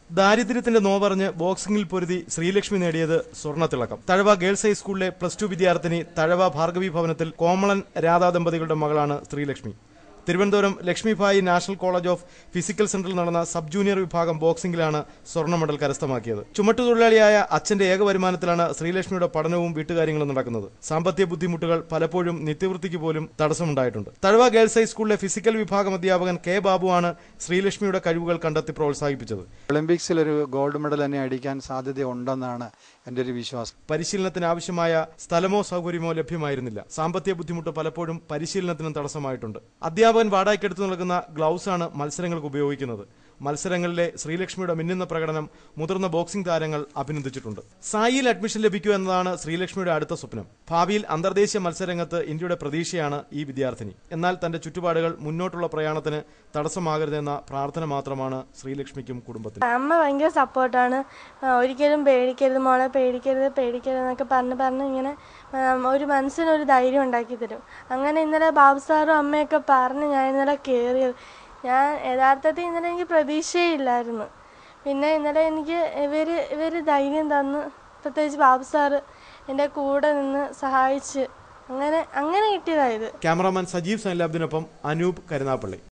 ദാരിദ്ര്യത്തിന്റെ നോവറിഞ്ഞ് ബോക്സിംഗിൽ പൊരുതി ശ്രീലക്ഷ്മി നേടിയത് സ്വർണ്ണത്തിളക്കം. തഴവ ഗേൾസ് ഹൈസ്കൂളിലെ +2 വിദ്യാർത്ഥിനി തഴവ ഭാർഗവി ഭവനത്തിൽ കോമളൻ രാധാ ദമ്പതികളുടെ മകളാണ് Sreelakshmi. Thiruvananthapuram Lakshmibai national college of physical സെന്ററിൽ നടന്ന സബ് ജൂനിയർ വിഭാഗം ബോക്സിംഗിലാണ് സ്വർണ്ണ മെഡൽ കരസ്ഥമാക്കിയത്. ചുമട്ടുതൊഴിലാളിയായ അച്ഛന്റെ ഏക വരുമാനത്തിലാണ് ശ്രീലക്ഷ്മിയുടെ പഠനവും വീട്ടുകാര്യങ്ങളും നടക്കുന്നത്. സാമ്പത്തിക ബുദ്ധിമുട്ടുകൾ പലപ്പോഴും നിത്യവൃത്തിക്ക് പോലും തടസ്സമുണ്ടായിട്ടുണ്ട്. തഴവ ഗേൾസ് ഹൈസ്കൂളിലെ ഫിസിക്കൽ വിഭാഗം അധ്യാപകൻ കെ ബാബുവാണ് ശ്രീലക്ഷ്മിയുടെ കഴിവുകൾ കണ്ടെത്തി പ്രോത്സാഹിപ്പിച്ചത്. ഒളിമ്പിക്സിൽ ഒരു ഗോൾഡ് മെഡൽ തന്നെ അടിക്കാൻ സാധ്യതയുണ്ടെന്നാണ് എന്റെ ഒരു വിശ്വാസം. പരിശീലനത്തിന് ആവശ്യമായ സ്ഥലമോ സൗകര്യമോ ലഭ്യമായിരുന്നില്ല. സാമ്പത്തിക ബുദ്ധിമുട്ട് പലപ്പോഴും പരിശീലനത്തിനും തടസ്സമായിട്ടുണ്ട്. അധ്യാപകൻ വാടകയ്ക്കെടുത്തു നൽകുന്ന ഗ്ലൗസാണ് മത്സരങ്ങൾക്ക് ഉപയോഗിക്കുന്നത്. മത്സരങ്ങളിലെ ശ്രീലക്ഷ്മിയുടെ മിന്നുന്ന പ്രകടനം മുതിർന്ന ബോക്സിംഗ് താരങ്ങൾ അഭിനന്ദിച്ചിട്ടുണ്ട്. സായിയിൽ അഡ്മിഷൻ ലഭിക്കുക എന്നതാണ് ശ്രീലക്ഷ്മിയുടെ അടുത്ത സ്വപ്നം. ഭാവിയിൽ അന്തർദേശീയ മത്സരരംഗത്ത് ഇന്ത്യയുടെ പ്രതീക്ഷയാണ് ഈ വിദ്യാർത്ഥിനി. എന്നാൽ തന്റെ ചുറ്റുപാടുകൾ മുന്നോട്ടുള്ള പ്രയാണത്തിന് തടസ്സമാകരുതെന്ന പ്രാർത്ഥന മാത്രമാണ് ശ്രീലക്ഷ്മിക്കും കുടുംബത്തിനും. അമ്മ ഭയങ്കര സപ്പോർട്ടാണ്. ഒരിക്കലും പേടിക്കരുത് മോളെ, പേടിക്കരുത് എന്നൊക്കെ പറഞ്ഞ് ഇങ്ങനെ ഒരു മനസ്സിനൊരു ധൈര്യം ഉണ്ടാക്കി തരും. അങ്ങനെ ഇന്നലെ ബാബു സാറും അമ്മയൊക്കെ പറഞ്ഞ് ഞാൻ ഇന്നലെ കയറിയത്. ഞാൻ യഥാർത്ഥത്തിൽ ഇന്നലെ എനിക്ക് പ്രതീക്ഷയില്ലായിരുന്നു. പിന്നെ ഇന്നലെ എനിക്ക് ഇവർ ധൈര്യം തന്ന്, പ്രത്യേകിച്ച് ബാബു സാറ് എൻ്റെ കൂടെ നിന്ന് സഹായിച്ച് അങ്ങനെ കിട്ടിയതായത്. ക്യാമറാമാൻ സജീവ് സൈലാബിനൊപ്പം അനൂപ് കരുനാപ്പള്ളി.